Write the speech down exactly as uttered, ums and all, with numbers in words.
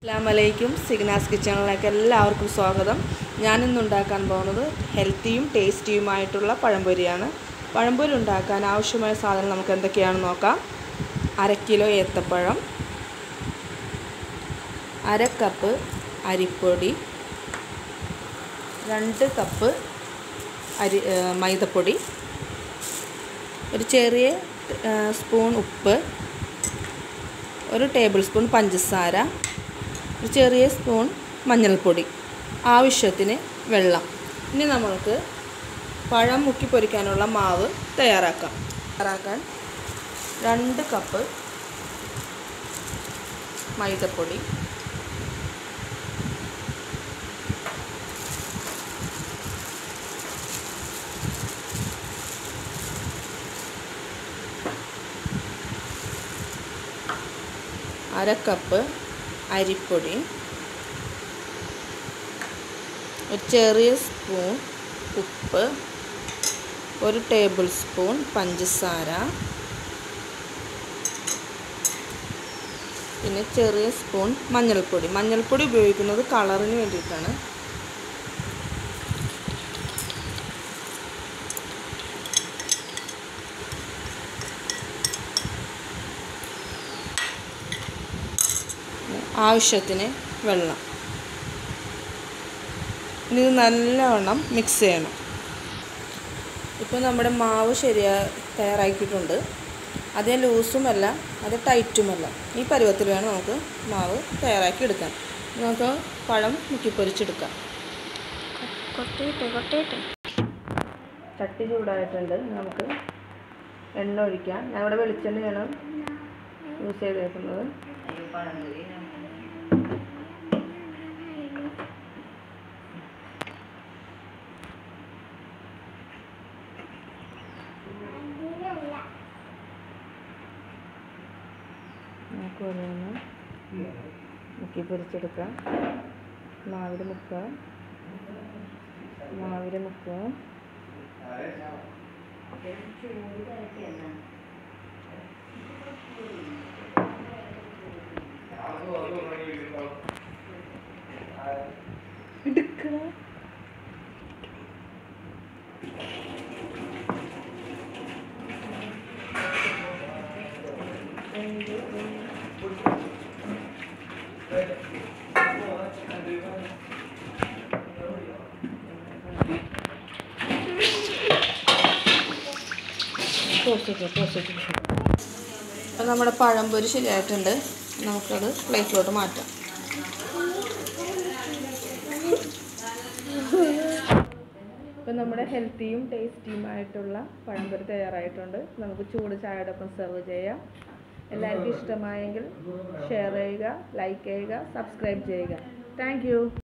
അസ്സലാമലൈക്കും സിഗ്നാസ് കിച്ചണിലേക്ക് എല്ലാവർക്കും സ്വാഗതം. ഞാനിന്ന് ഉണ്ടാക്കാൻ പോകുന്നത് ഹെൽത്തിയും ടേസ്റ്റിയുമായിട്ടുള്ള പഴംപൊരിയാണ്. പഴംപൊരി ഉണ്ടാക്കാൻ ആവശ്യമായ സാധനം നമുക്ക് എന്തൊക്കെയാണെന്ന് നോക്കാം. അര കിലോ ഏത്തപ്പഴം, അര കപ്പ് അരിപ്പൊടി, രണ്ട് കപ്പ് അരി മൈദപ്പൊടി, ഒരു ചെറിയ സ്പൂൺ ഉപ്പ്, ഒരു ടേബിൾ സ്പൂൺ പഞ്ചസാര, ഒരു ചെറിയ സ്പൂൺ മഞ്ഞൾപ്പൊടി, ആവശ്യത്തിന് വെള്ളം. ഇനി നമ്മൾക്ക് പഴം മുക്കി പൊരിക്കാനുള്ള മാവ് തയ്യാറാക്കാം. തയ്യാറാക്കാൻ രണ്ട് കപ്പ് മൈദപ്പൊടി, അര കപ്പ് അരിപ്പൊടി, ഒരു ചെറിയ സ്പൂൺ ഉപ്പ്, ഒരു ടേബിൾ സ്പൂൺ പഞ്ചസാര, പിന്നെ ചെറിയ സ്പൂൺ മഞ്ഞൾപ്പൊടി. മഞ്ഞൾപ്പൊടി ഉപയോഗിക്കുന്നത് കളറിന് വേണ്ടിയിട്ടാണ്. ആവശ്യത്തിന് വെള്ളം. ഇനി ഇത് നല്ലവണ്ണം മിക്സ് ചെയ്യണം. ഇപ്പോൾ നമ്മുടെ മാവ് ശരിയാ തയ്യാറാക്കിയിട്ടുണ്ട്. അതേ ലൂസുമല്ല അത് ടൈറ്റുമല്ല. ഈ പരുവത്തിൽ വേണം നമുക്ക് മാവ് തയ്യാറാക്കി എടുക്കാൻ. നമുക്ക് പഴം മുക്കിപ്പൊരിച്ചെടുക്കാം. ചട്ടി ചൂടായിട്ടുണ്ട്. നമുക്ക് എണ്ണ ഒഴിക്കാം. ഞാനിവിടെ വെളിച്ചെണ്ണയാണ് യൂസ് ചെയ്തേക്കുന്നത്. നമുക്ക് ഓരോന്ന് മുക്കി പൊരിച്ചെടുക്കാം. മാവിൽ മുക്കുക, മാവിൽ മുക്കുക. എടുക്കുക. അപ്പോൾ നമ്മുടെ പഴംപൊരി ശരിയായിട്ടുണ്ട്. നമുക്കത് പ്ലേറ്റിലോട്ട് മാറ്റാം. ഇപ്പം നമ്മുടെ ഹെൽത്തിയും ടേസ്റ്റിയുമായിട്ടുള്ള പഴംപൊരി തയ്യാറായിട്ടുണ്ട്. നമുക്ക് ചൂട് ചായയോടൊപ്പം സെർവ് ചെയ്യാം. എല്ലാവർക്കും ഇഷ്ടമായെങ്കിൽ ഷെയർ ചെയ്യുക, ലൈക്ക് ചെയ്യുക, സബ്സ്ക്രൈബ് ചെയ്യുക. Thank U.